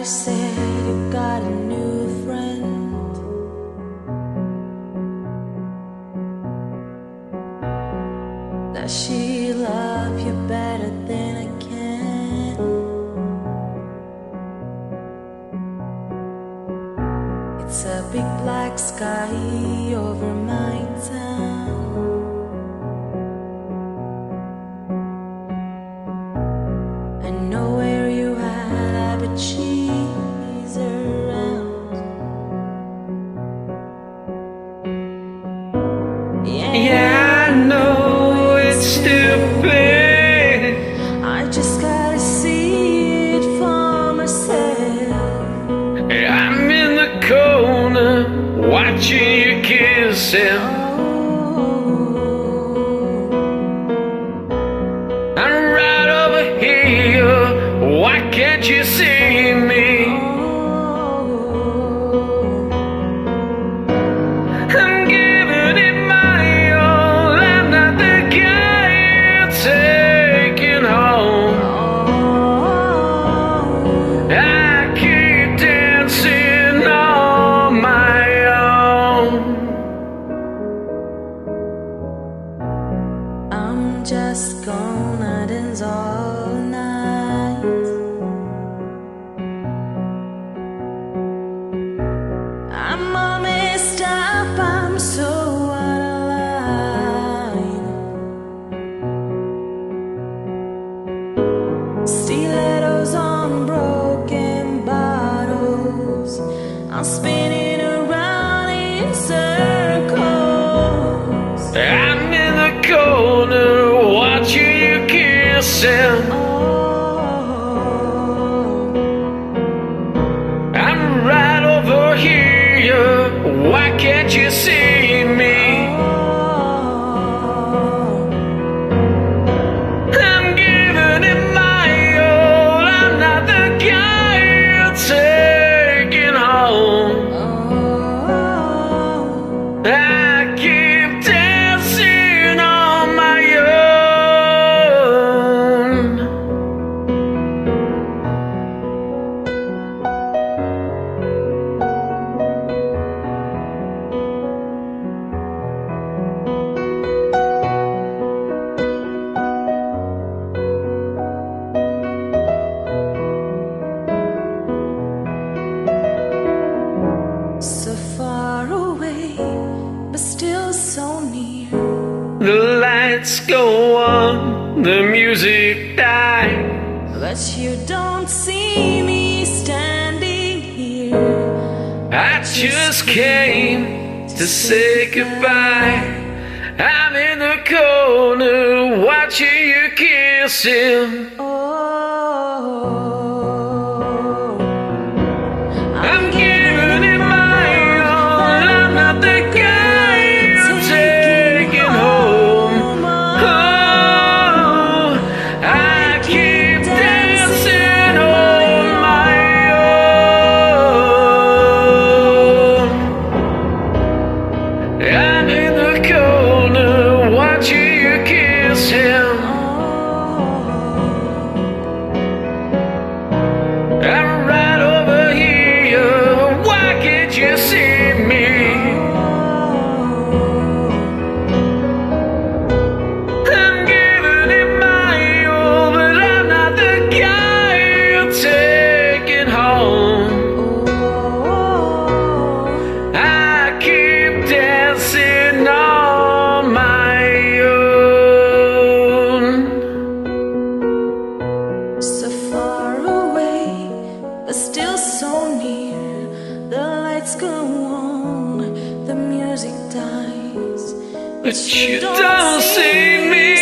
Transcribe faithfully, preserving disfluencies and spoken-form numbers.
Somebody said you got a new friend. Does she love you better than I can? It's a big black sky over my town. I know where you at, but she's around. Yeah, Yeah, I know it's stupid. I just gotta see it for myself. I'm in the corner watching you kiss him. I'm right over here. Why can't you see me? I'm giving it my all. I'm not the guy you're taking home. I keep dancing on my own. I'm just gonna dance all night. I'm all messed up, I'm so out of line. Stilettos on broken bottles, I'm spinning around in circles. I'm in the corner watching you kiss him. I'm right over here. Why can't you see me? I'm giving it my all. I'm not the guy you're taking home. I keep dancing on my own. So far away, but still so near. The lights go on, the music dies. But you don't see me standing here. I just came to say goodbye. I'm in the corner watching you kiss him. Oh, I'm giving it my all. I'm not the guy you're taking home. Oh, I keep dancing on my own. I'm in the corner watching you kiss him. I'm right over here. Why can't you see me? I'm giving it my all, but I'm not the guy you're taking home. I keep dancing on my own. so far away, but still so near. The lights go on, the music dies, But you don't see me.